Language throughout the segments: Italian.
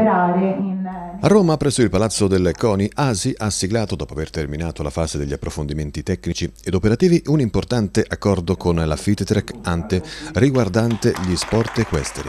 operare in... A Roma, presso il Palazzo del CONI, ASI ha siglato, dopo aver terminato la fase degli approfondimenti tecnici ed operativi, un importante accordo con la Finetrek Ante riguardante gli sport equestri.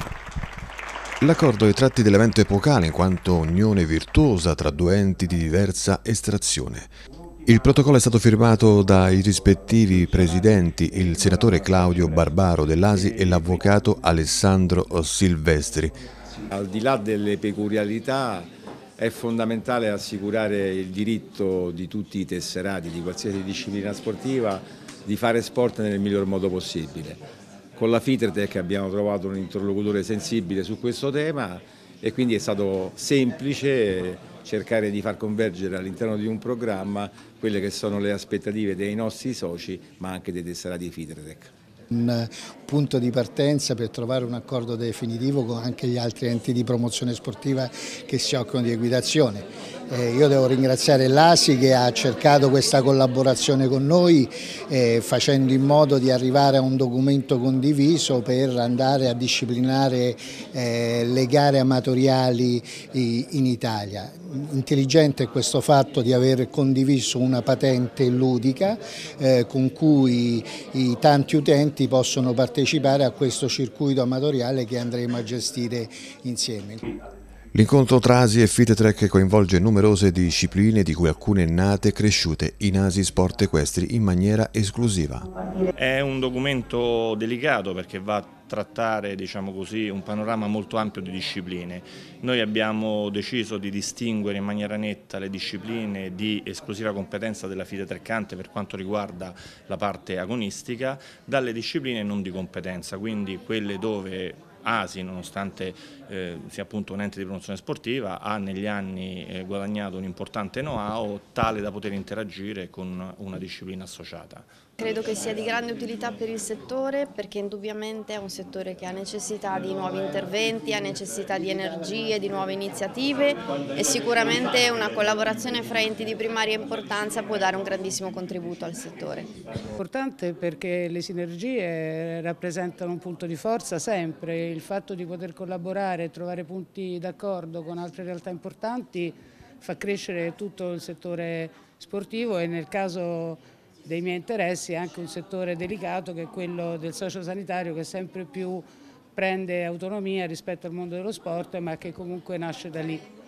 L'accordo è tratti dell'evento epocale in quanto unione virtuosa tra due enti di diversa estrazione. Il protocollo è stato firmato dai rispettivi presidenti, il senatore Claudio Barbaro dell'ASI e l'avvocato Alessandro Silvestri. Al di là delle peculiarità è fondamentale assicurare il diritto di tutti i tesserati di qualsiasi disciplina sportiva di fare sport nel miglior modo possibile. Con la Finetrek abbiamo trovato un interlocutore sensibile su questo tema e quindi è stato semplice cercare di far convergere all'interno di un programma quelle che sono le aspettative dei nostri soci ma anche dei tesserati Finetrek. Un punto di partenza per trovare un accordo definitivo con anche gli altri enti di promozione sportiva che si occupano di equitazione. Io devo ringraziare l'ASI che ha cercato questa collaborazione con noi facendo in modo di arrivare a un documento condiviso per andare a disciplinare le gare amatoriali in Italia. Intelligente è questo fatto di aver condiviso una patente ludica con cui i tanti utenti possono partecipare a questo circuito amatoriale che andremo a gestire insieme. L'incontro tra ASI e Finetrek coinvolge numerose discipline, di cui alcune nate e cresciute in ASI Sport Equestri in maniera esclusiva. È un documento delicato perché va a trattare, diciamo così, un panorama molto ampio di discipline. Noi abbiamo deciso di distinguere in maniera netta le discipline di esclusiva competenza della Finetrek Ante per quanto riguarda la parte agonistica dalle discipline non di competenza, quindi quelle dove ASI, nonostante sia appunto un ente di promozione sportiva, ha negli anni guadagnato un importante know-how tale da poter interagire con una disciplina associata. Credo che sia di grande utilità per il settore perché indubbiamente è un settore che ha necessità di nuovi interventi, ha necessità di energie, di nuove iniziative e sicuramente una collaborazione fra enti di primaria importanza può dare un grandissimo contributo al settore. Importante perché le sinergie rappresentano un punto di forza sempre, il fatto di poter collaborare e trovare punti d'accordo con altre realtà importanti fa crescere tutto il settore sportivo e nel caso dei miei interessi è anche un settore delicato che è quello del sociosanitario che sempre più prende autonomia rispetto al mondo dello sport ma che comunque nasce da lì.